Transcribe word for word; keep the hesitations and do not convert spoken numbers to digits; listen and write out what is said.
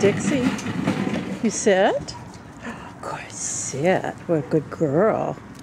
Dixie, you sit? Of course, sit. What a good girl.